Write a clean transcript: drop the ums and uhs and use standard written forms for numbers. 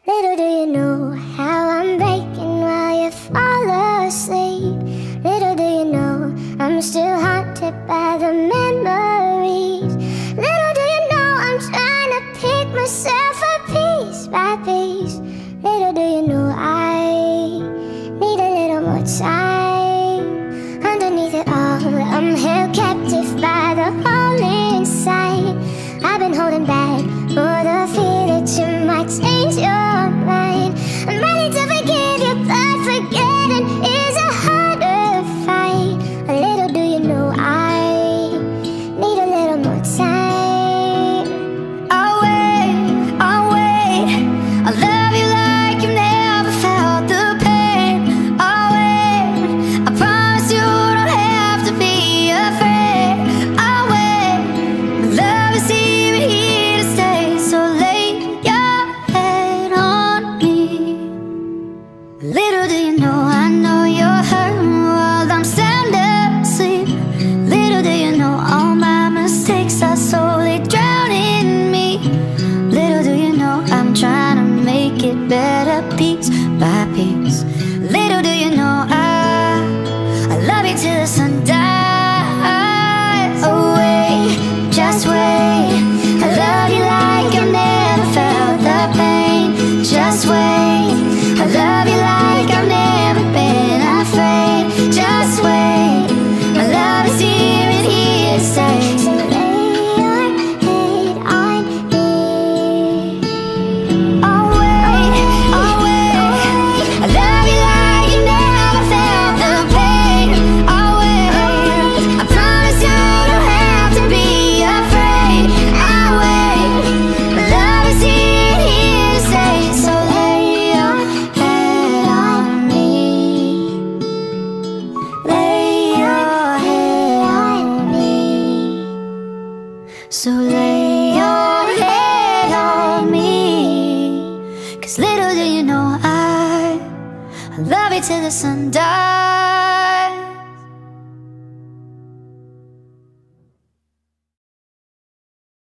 Little do you know how I'm breaking while you fall asleep. Little do you know I'm still haunted by the memories. Little do you know I'm trying to pick myself up piece by piece. Little do you know I need a little more time. Underneath it all, I'm held captive by the hole inside. I've been holding back for the fear that you might change your mind. I'm ready to forgive you, but forgetting is a harder fight. A little do you know I need a little more time. I'll wait, I'll love you like you've never felt the pain. I'll wait, I promise you don't have to be afraid. I'll wait, love is even here to stay, so lay your head on me. Little do you know I know you're hurting while I'm sound asleep. Little do you know all my mistakes are slowly drowning me. Little do you know I'm trying to make it better piece by piece. Little do you know I love you till the sun dies. Oh wait, just wait, I love you like I've never felt the pain. Just wait, I love you like I've never been afraid. Just wait, my love is here and here to stay. So lay your head on me. I'll wait, I love you like you never felt the pain. I'll wait, I promise you don't have to be afraid. I'll wait, my love is here and here to stay. So lay your head on me. Lay your head on me. So lay your head on me. 'Cause little do you know I love you till the sun dies.